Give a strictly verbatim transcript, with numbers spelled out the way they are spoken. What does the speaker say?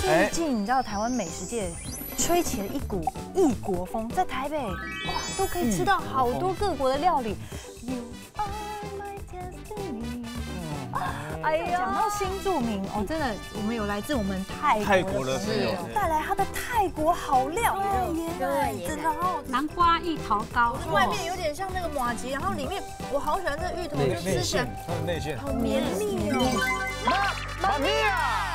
最近你知道台湾美食界吹起了一股异国风，在台北哇都可以吃到好多各国的料理。You are my destiny。哎呀，讲到新住民哦，真的，我们有来自我们泰泰国的国的朋友， 带来他的泰国好料， 对真的好。 南瓜芋头糕， 外面有点像那个麻吉，然后里面我好喜欢这个芋头，就吃起来它的内馅好绵密哦。 妈咪呀！